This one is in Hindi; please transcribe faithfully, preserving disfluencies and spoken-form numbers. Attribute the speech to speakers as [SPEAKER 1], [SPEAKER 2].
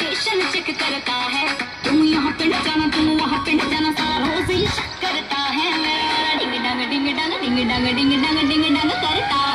[SPEAKER 1] लोकेशन चेक करता है। तुम यहाँ पिंड जाना, तुम वहाँ पिंड जाना, सारों से शक करता है। मेरा डिंग डंग डिंग डंग डिंग डंग डिंग डंग डिंग डंग करता